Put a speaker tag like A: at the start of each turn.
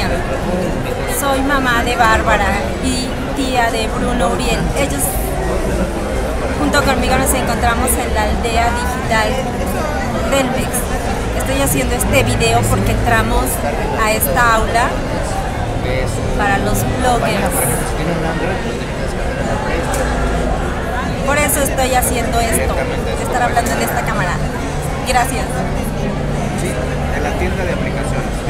A: Soy mamá de Bárbara y tía de Bruno Uriel. Ellos junto conmigo nos encontramos en la aldea digital Delmex. Estoy haciendo este video porque entramos a esta aula para los bloggers. Por eso estoy haciendo esto, estar hablando en esta cámara. Gracias.
B: Sí, en la tienda de aplicaciones.